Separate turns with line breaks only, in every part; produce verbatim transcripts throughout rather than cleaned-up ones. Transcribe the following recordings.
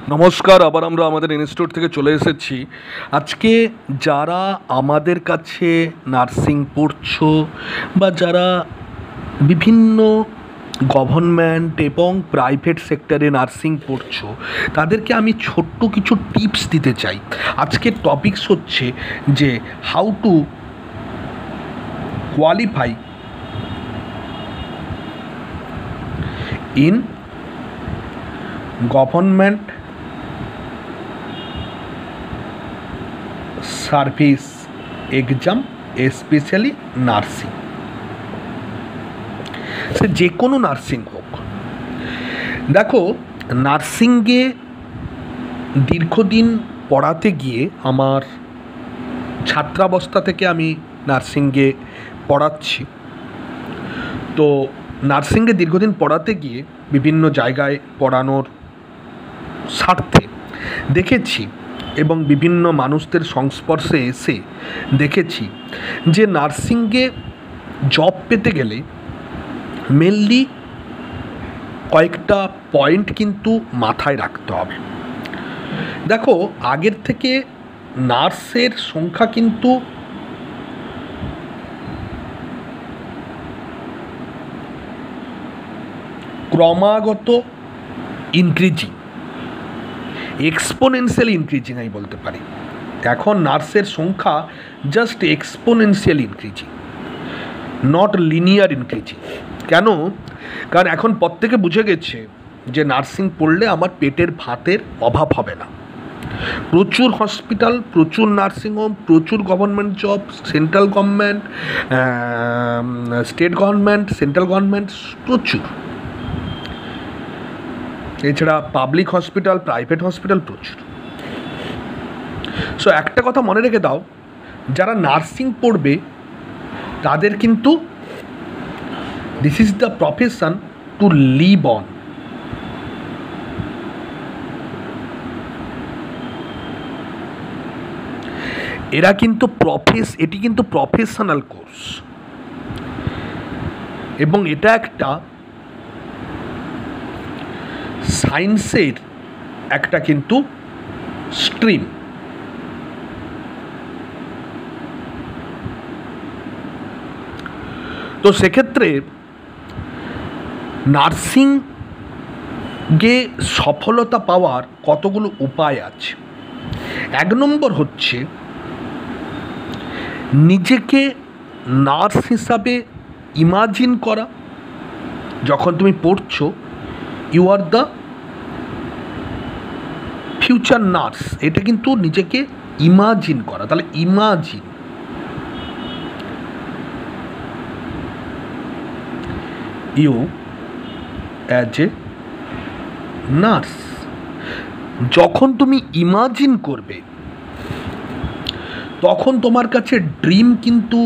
নমস্কার, আবার আমরা আমাদের ইনস্টিটিউট থেকে চলে এসেছি। আজকে যারা আমাদের কাছে নার্সিং পড়ছো বা যারা বিভিন্ন গভর্নমেন্ট এবং প্রাইভেট সেক্টরে নার্সিং পড়ছো, তাদেরকে আমি ছোট্ট কিছু টিপস দিতে চাই। আজকের টপিকস হচ্ছে যে how to qualify in government service exam, specially nursing. সে যে কোনো নার্সিং হোক। দেখো, নার্সিংয়ে দীর্ঘদিন পড়াতে গিয়ে, আমার ছাত্রাবস্থা থেকে আমি নার্সিংয়ে পড়াচ্ছি, তো নার্সিংয়ে দীর্ঘদিন পড়াতে গিয়ে বিভিন্ন জায়গায় পড়ানোর স্বার্থে দেখেছি এবং বিভিন্ন মানুষদের সংস্পর্শে এসে দেখেছি যে নার্সিংয়ে জব পেতে গেলে মেনলি কয়েকটা পয়েন্ট কিন্তু মাথায় রাখতে হবে। দেখো, আগের থেকে নার্সের সংখ্যা কিন্তু ক্রমাগত ইনক্রিজিং, এক্সপোনেনশিয়াল ইনক্রিজিং আমি বলতে পারি। এখন নার্সের সংখ্যা just exponential increasing, not linear increasing. কেন? কারণ এখন প্রত্যেকে বুঝে গেছে যে নার্সিং পড়লে আমার পেটের ভাতের অভাব হবে না। প্রচুর হসপিটাল, প্রচুর নার্সিংহোম, প্রচুর government job, central government, state government, central government, প্রচুর। এছাড়া পাবলিক হসপিটাল, প্রাইভেট হসপিটাল প্রচুর। সো একটা কথা মনে রেখে দাও, যারা নার্সিং পড়বে তাদের কিন্তু this is the profession to live on. এরা কিন্তু প্রফেস এটি কিন্তু প্রফেশনাল কোর্স এবং এটা একটা সায়েন্সের একটা কিন্তু স্ট্রিম। তো সেক্ষেত্রে নার্সিংয়ে সফলতা পাওয়ার কতগুলো উপায় আছে। এক নম্বর হচ্ছে নিজেকে নার্স হিসাবে ইমাজিন করা। যখন তুমি পড়ছো, you are the future nurse, এটা কিন্তু নিজেকে ইমাজিন করা। তাহলে imagine you as a nurse. যখন তুমি ইমাজিন করবে তখন তোমার কাছে ড্রিম কিন্তু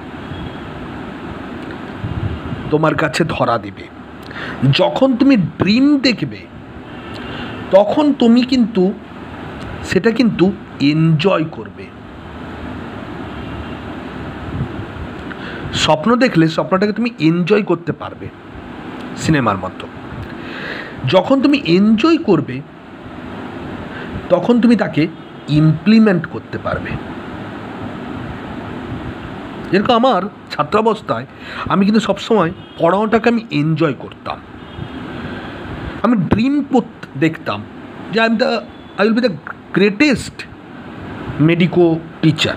তোমার কাছে ধরা দেবে। যখন তুমি ড্রিম দেখবে তখন তুমি কিন্তু সেটা কিন্তু এনজয় করবে। স্বপ্ন দেখলে স্বপ্নটাকে তুমি এনজয় করতে পারবে সিনেমার মতো। যখন তুমি এনজয় করবে তখন তুমি তাকে ইমপ্লিমেন্ট করতে পারবে। যেরকম আমার ছাত্রাবস্থায় আমি কিন্তু সবসময় পড়ানোটাকে আমি এনজয় করতাম। আমি ড্রিম দেখতাম যে I am the I will be the greatest medico teacher.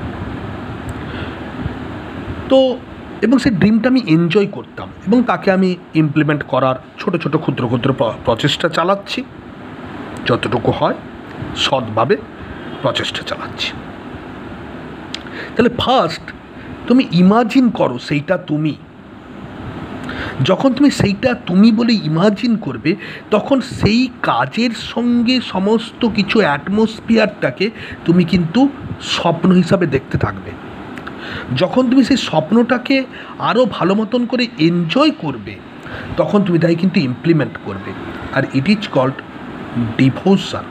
তো এবং সেই ড্রিমটা আমি এনজয় করতাম এবং তাকে আমি ইমপ্লিমেন্ট করার ছোট ছোট ক্ষুদ্র ক্ষুদ্র প্রচেষ্টা চালাচ্ছি, যতটুকু হয় সৎভাবে প্রচেষ্টা চালাচ্ছি। তাহলে ফার্স্ট তুমি ইমাজিন করো সেইটা তুমি। যখন তুমি সেইটা তুমি বলে ইমাজিন করবে তখন সেই কাজের সঙ্গে সমস্ত কিছু অ্যাটমসফিয়ারটাকে তুমি কিন্তু স্বপ্ন হিসাবে দেখতে থাকবে। যখন তুমি সেই স্বপ্নটাকে আরও ভালো মতন করে এনজয় করবে তখন তুমি তাই কিন্তু ইমপ্লিমেন্ট করবে। আর it is called devotion.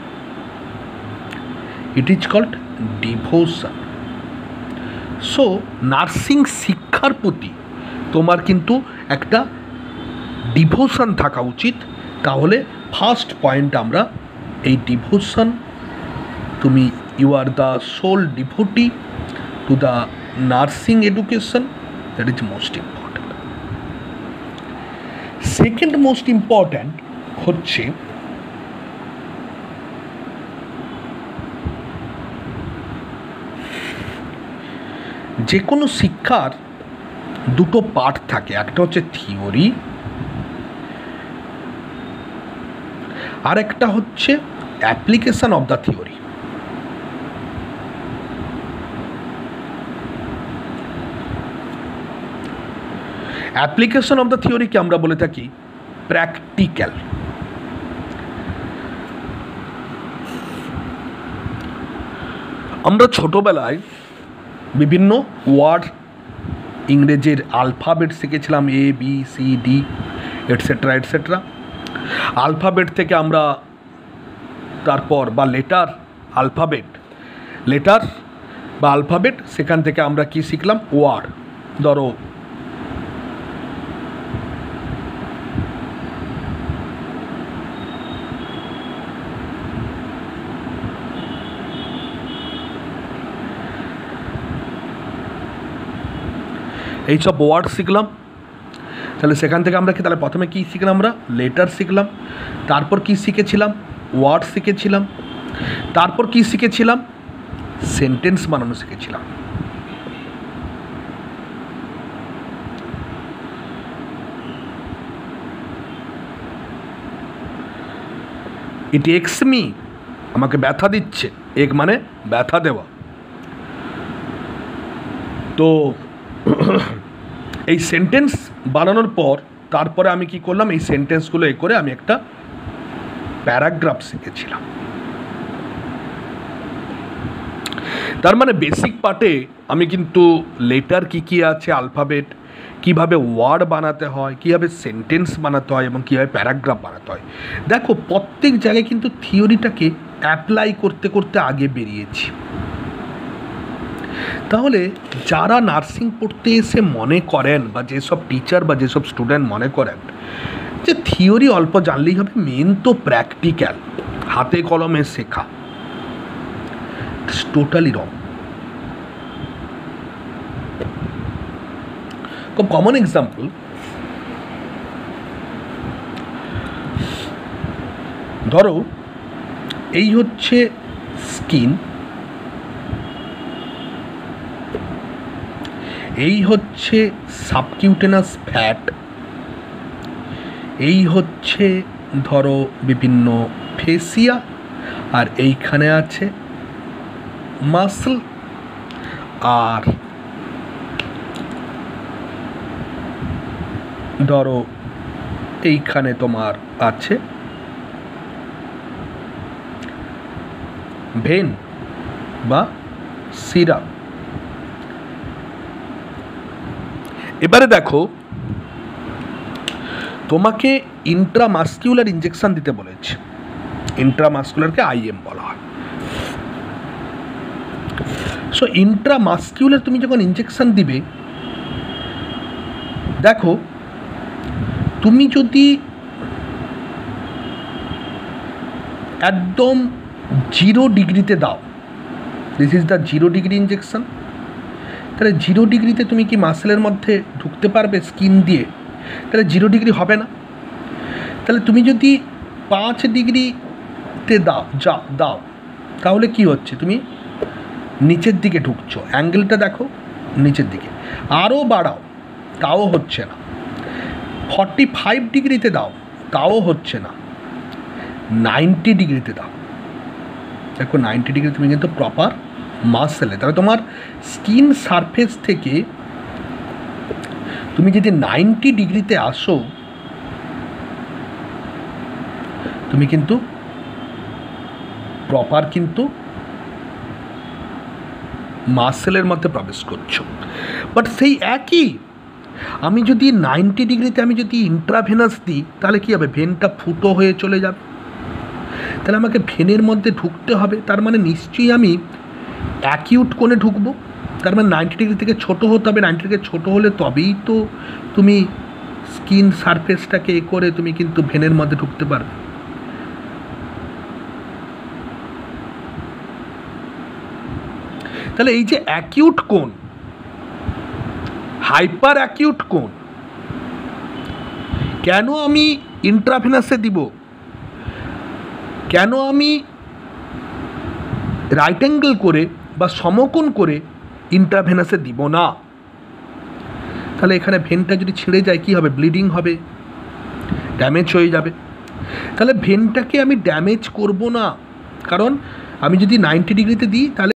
It is called devotion. So nursing শিক্ষার প্রতি তোমার কিন্তু একটা ডিভোশন থাকা উচিত। তাহলে ফার্স্ট পয়েন্ট আমরা এই ডিভোশন, তুমি you are the sole devotee to the nursing education, that is most important. Second most important হচ্ছে যে কোনো শিক্ষার দুটো পার্ট থাকে, একটা হচ্ছে থিওরি আর একটা হচ্ছে application of the theory. Application of the থিওরিকে আমরা বলে থাকি প্র্যাকটিক্যাল। আমরা ছোটবেলায় বিভিন্ন ওয়ার্ড, ইংরেজির আলফাবেট শিখেছিলাম, A B C D etcetera etcetera. Alphabet থেকে আমরা তারপর বা লেটার, আলফাবেট লেটার বা আলফাবেট, সেখান থেকে আমরা কি শিখলাম? ওয়ার্ড। ধরো এইসব ওয়ার্ড শিখলাম, তাহলে সেখান থেকে আমরা কি, তাহলে প্রথমে কী শিখলাম? আমরা লেটার শিখলাম, তারপর কি শিখেছিলাম? ওয়ার্ড শিখেছিলাম, তারপর কি শিখেছিলাম? সেন্টেন্স বানানো শিখেছিলাম। ইট এক্স মি, আমাকে ব্যথা দিচ্ছে, এক মানে ব্যথা দেওয়া। তো এই সেন্টেন্স বানানোর পর তারপরে আমি কি করলাম? এই সেন্টেন্সগুলো এ করে আমি একটা প্যারাগ্রাফ শিখেছিলাম। তার মানে বেসিক পার্টে আমি কিন্তু লেটার কী কী আছে, আলফাবেট, কীভাবে ওয়ার্ড বানাতে হয়, কীভাবে সেন্টেন্স বানাতে হয় এবং কীভাবে প্যারাগ্রাফ বানাতে হয়, দেখো প্রত্যেক জায়গায় কিন্তু থিওরিটাকে অ্যাপ্লাই করতে করতে আগে বেরিয়েছি। তাহলে যারা নার্সিং পড়তে এসে মনে করেন, বা যেসব টিচার বা যেসব স্টুডেন্ট মনে করেন যে থিওরি অল্প জানলেই হবে, মেন তো প্র্যাকটিক্যাল, হাতে কলমে শেখা, ইটস টোটালি রং। খুব কমন এক্সাম্পল, ধরো এই হচ্ছে স্কিন, এই হচ্ছে সাবকিউটেনাস ফ্যাট, এই হচ্ছে ধরো বিভিন্ন ফেসিয়া, আর এইখানে আছে মাসল, আর ধরো এইখানে তোমার আছে ভেন বা সিরা। এবারে দেখো, তোমাকে ইন্ট্রামাস্কুলার ইঞ্জেকশন দিতে বলেছে, ইন্ট্রামাস্কুলারকে আইএম বলা হয়। সো ইন্ট্রামাস্কুলার তুমি যখন ইঞ্জেকশন দিবে, দেখো তুমি যদি একদম জিরো ডিগ্রিতে দাও, this is the zero degree injection, তাহলে জিরো ডিগ্রিতে তুমি কি মাসেলের মধ্যে ঢুকতে পারবে স্কিন দিয়ে? তাহলে জিরো ডিগ্রি হবে না। তাহলে তুমি যদি পাঁচ ডিগ্রিতে দাও যা দাও তাহলে কি হচ্ছে? তুমি নিচের দিকে ঢুকছো, অ্যাঙ্গেলটা দেখো নিচের দিকে। আরও বাড়াও, তাও হচ্ছে না। ফর্টি ফাইভ ডিগ্রিতে দাও, তাও হচ্ছে না। নাইনটি ডিগ্রিতে দাও, দেখো নাইনটি ডিগ্রি তুমি কিন্তু প্রপার মাসেলে, তাহলে তোমার স্কিন সারফেস থেকে তুমি যদি নাইনটি ডিগ্রিতে আসো, তুমি কিন্তু প্রপার কিন্তু মাসেলের মধ্যে প্রবেশ করছো। বাট সেই একই আমি যদি নাইনটি ডিগ্রিতে আমি যদি ইন্ট্রাভেনাস দিই, তাহলে কী হবে? ভেনটা ফুটো হয়ে চলে যাবে, তাহলে আমাকে ভেনের মধ্যে ঢুকতে হবে। তার মানে নিশ্চয়ই আমি অ্যাকিউট কোণে ঢুকবো, তার মানে নাইনটি ডিগ্রি থেকে ছোটো হতে হবে। নাইনটি ডিগ্রি ছোটো হলে তবেই তো তুমি স্কিন সারফেসটাকে এ করে তুমি কিন্তু ভেনের মধ্যে ঢুকতে পারবে। তাহলে এই যে অ্যাকিউট কোন, হাইপার অ্যাকিউট কোন, কেন আমি ইন্ট্রাভেনাসে দিব, কেন আমি রাইট অ্যাঙ্গেল করে বা সমকোণ করে ইন্ট্রাভেনাসে দিব না? তাহলে এখানে ভেনটা যদি ছিঁড়ে যায় কী হবে? ব্লিডিং হবে, ড্যামেজ হয়ে যাবে। তাহলে ভেনটাকে আমি ড্যামেজ করব না, কারণ আমি যদি নাইনটি ডিগ্রিতে দিই তাহলে